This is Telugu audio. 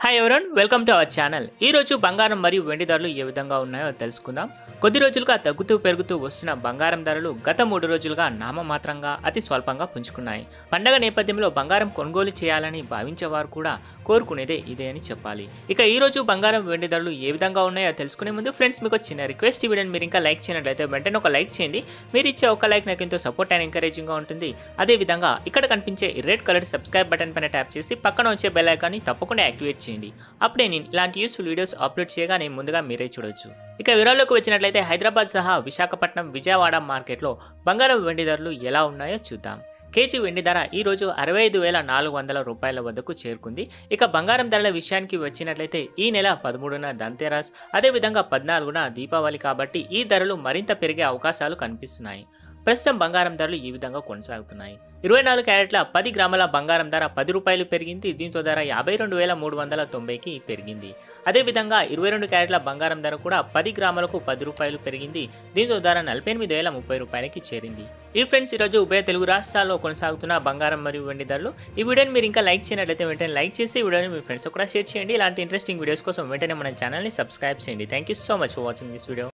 Hi everyone welcome to our channel. ఈ రోజు బంగారం మరియు వెండి ధరలు ఏ విధంగా ఉన్నాయో తెలుసుకుందాం. కొద్ది రోజులుగా తగ్గుతూ పెరుగుతూ వస్తున్న బంగారం ధరలు గత 3 రోజులుగా నామమాత్రంగా అతి స్వల్పంగా పుంజుకున్నాయి. పండగ నేపథ్యంలో బంగారం కొనుగోలు చేయాలని భావించేవారు కూడా కోరుకునేదే ఇదే అని చెప్పాలి. ఇక ఈ రోజు బంగారం వెండి ధరలు ఏ విధంగా ఉన్నాయో తెలుసుకునే ముందు ఫ్రెండ్స్ మీకు చిన్న రిక్వెస్ట్, ఈ వీడియోని మీరు ఇంకా లైక్ చేయనట్లయితే వెంటనే ఒక లైక్ చేయండి. మీరు ఇచ్చే ఒక లైక్ నాకు ఎంతో సపోర్ట్ అండ్ ఎంకరేజింగ్గా ఉంటుంది. అదేవిధంగా ఇక్కడ కనిపించే రెడ్ కలర్ సబ్స్క్రైబ్ బటన్ పైన ట్యాప్ చేసి పక్కన వచ్చే బెల్ ఐకాన్ని తప్పకుండా యాక్టివేట్ చేయండి. అప్పుడే నేను ఇలాంటి యూస్ఫుల్ వీడియోస్ అప్లోడ్ చేయగానే ముందుగా మీరే చూడొచ్చు. ఇక వివరాల్లోకి వచ్చినట్లయితే హైదరాబాద్ సహా విశాఖపట్నం, విజయవాడ మార్కెట్లో బంగారం వెండి ధరలు ఎలా ఉన్నాయో చూద్దాం. కేజీ వెండి ధర ఈ రోజు 65,400 రూపాయల వద్దకు చేరుకుంది. ఇక బంగారం ధరల విషయానికి వచ్చినట్లయితే ఈ నెల 13న ధన్తెరస్, అదేవిధంగా 14న దీపావళి కాబట్టి ఈ ధరలు మరింత పెరిగే అవకాశాలు కనిపిస్తున్నాయి. ప్రస్తుతం బంగారం ధరలు ఈ విధంగా కొనసాగుతున్నాయి. 24 క్యారెట్ల 10 గ్రాముల బంగారం ధర 10 రూపాయలు పెరిగింది. దీంతో ధర 52,390కి పెరిగింది. అదేవిధంగా 22 క్యారెట్ల బంగారం ధర కూడా 10 గ్రాములకు 10 రూపాయలు పెరిగింది. దీంతో ధర 48,030 రూపాయలకి చేరింది. ఈ ఫ్రెండ్స్ ఈరోజు ఉభయ తెలుగు రాష్ట్రాల్లో కొనసాగుతున్న బంగారం మరియు వెండి ధరలు. ఈ వీడియోని మీరు ఇంకా లైక్ చేయనట్లయితే వెంటనే లైక్ చేసి ఈ వీడియోని మీ ఫ్రెండ్స్ కూడా షేర్ చేయండి. ఇలాంటి ఇంట్రెస్టింగ్ వీడియోస్ కోసం వెంటనే మన ఛానల్ని సబ్స్క్రైబ్ చేయండి. Thank you so much for watching this video.